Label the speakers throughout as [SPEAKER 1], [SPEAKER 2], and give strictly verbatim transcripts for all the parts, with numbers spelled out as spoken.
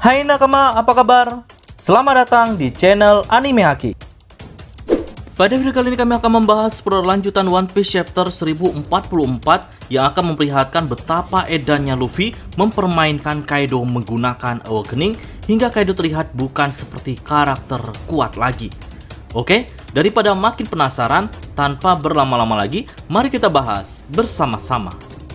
[SPEAKER 1] Hai nakama, apa kabar? Selamat datang di channel Anime Haki. Pada video kali ini kami akan membahas perlanjutan One Piece chapter seribu empat puluh empat yang akan memperlihatkan betapa edannya Luffy mempermainkan Kaido menggunakan Awakening hingga Kaido terlihat bukan seperti karakter kuat lagi. Oke, daripada makin penasaran, tanpa berlama-lama lagi, mari kita bahas bersama-sama.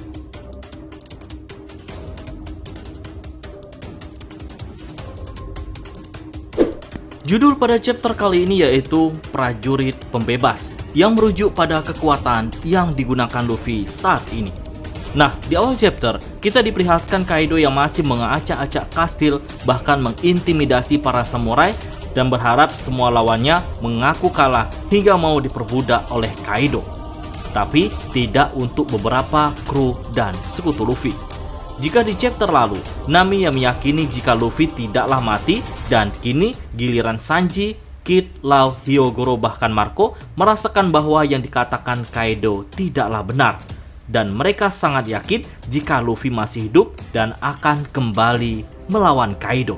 [SPEAKER 1] Judul pada chapter kali ini yaitu Prajurit Pembebas, yang merujuk pada kekuatan yang digunakan Luffy saat ini. Nah, di awal chapter, kita diperlihatkan Kaido yang masih mengacak-acak kastil, bahkan mengintimidasi para samurai, dan berharap semua lawannya mengaku kalah hingga mau diperbudak oleh Kaido. Tapi, tidak untuk beberapa kru dan sekutu Luffy. Jika di chapter lalu, Nami yang meyakini jika Luffy tidaklah mati, dan kini giliran Sanji, Kid, Law, Hyogoro bahkan Marco merasakan bahwa yang dikatakan Kaido tidaklah benar. Dan mereka sangat yakin jika Luffy masih hidup dan akan kembali melawan Kaido.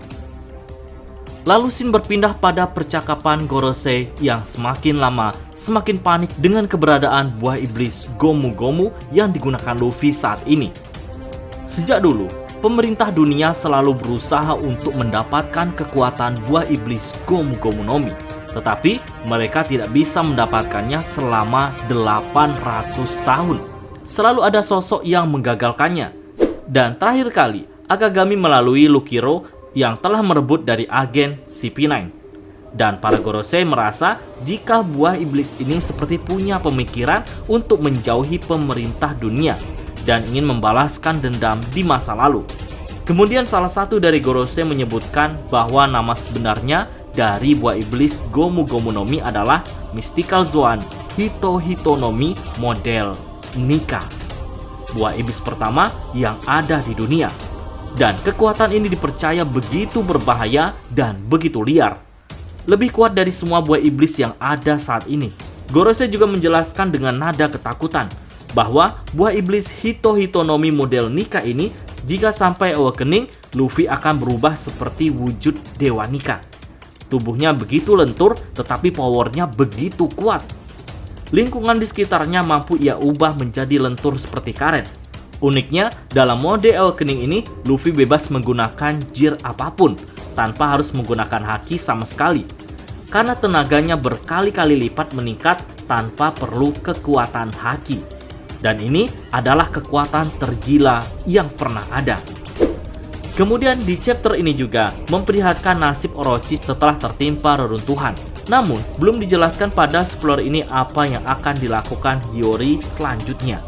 [SPEAKER 1] Lalu scene berpindah pada percakapan Gorosei yang semakin lama semakin panik dengan keberadaan buah iblis Gomu Gomu yang digunakan Luffy saat ini. Sejak dulu, pemerintah dunia selalu berusaha untuk mendapatkan kekuatan buah iblis Gomu Gomu no Mi. Tetapi, mereka tidak bisa mendapatkannya selama delapan ratus tahun. Selalu ada sosok yang menggagalkannya. Dan terakhir kali, Akagami melalui Lukiro yang telah merebut dari agen C P sembilan. Dan para Gorosei merasa jika buah iblis ini seperti punya pemikiran untuk menjauhi pemerintah dunia dan ingin membalaskan dendam di masa lalu. Kemudian salah satu dari Gorosei menyebutkan bahwa nama sebenarnya dari buah iblis Gomu Gomu no Mi adalah Mystical Zoan Hito Hito no Mi model Nika, buah iblis pertama yang ada di dunia. Dan kekuatan ini dipercaya begitu berbahaya dan begitu liar, lebih kuat dari semua buah iblis yang ada saat ini. Gorosei juga menjelaskan dengan nada ketakutan bahwa buah iblis Hito Hito no Mi model Nika ini jika sampai Awakening, Luffy akan berubah seperti wujud Dewa Nika. Tubuhnya begitu lentur tetapi powernya begitu kuat. Lingkungan di sekitarnya mampu ia ubah menjadi lentur seperti karet. Uniknya, dalam mode Awakening ini, Luffy bebas menggunakan gear apapun tanpa harus menggunakan haki sama sekali, karena tenaganya berkali-kali lipat meningkat tanpa perlu kekuatan haki. Dan ini adalah kekuatan tergila yang pernah ada. Kemudian di chapter ini juga memperlihatkan nasib Orochi setelah tertimpa reruntuhan. Namun, belum dijelaskan pada spoiler ini apa yang akan dilakukan Hiyori selanjutnya.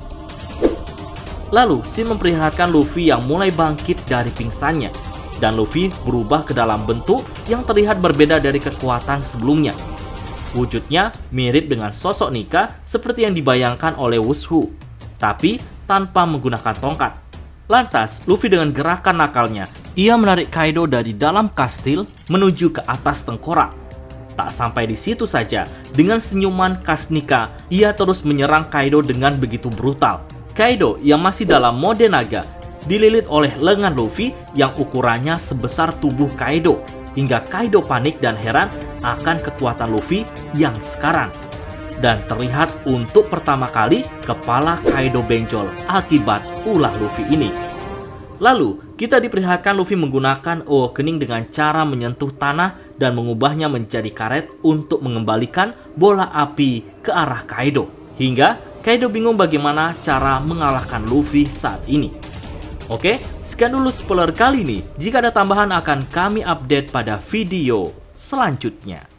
[SPEAKER 1] Lalu, scene memperlihatkan Luffy yang mulai bangkit dari pingsannya. Dan Luffy berubah ke dalam bentuk yang terlihat berbeda dari kekuatan sebelumnya. Wujudnya mirip dengan sosok Nika seperti yang dibayangkan oleh Wushu, tapi tanpa menggunakan tongkat. Lantas, Luffy dengan gerakan nakalnya, ia menarik Kaido dari dalam kastil menuju ke atas tengkorak. Tak sampai di situ saja, dengan senyuman khas Nika, ia terus menyerang Kaido dengan begitu brutal. Kaido yang masih dalam mode naga, dililit oleh lengan Luffy yang ukurannya sebesar tubuh Kaido, hingga Kaido panik dan heran akan kekuatan Luffy yang sekarang. Dan terlihat untuk pertama kali kepala Kaido benjol akibat ulah Luffy ini. Lalu kita diperlihatkan Luffy menggunakan Awakening dengan cara menyentuh tanah dan mengubahnya menjadi karet untuk mengembalikan bola api ke arah Kaido. Hingga Kaido bingung bagaimana cara mengalahkan Luffy saat ini. Oke, sekian dulu spoiler kali ini. Jika ada tambahan akan kami update pada video selanjutnya.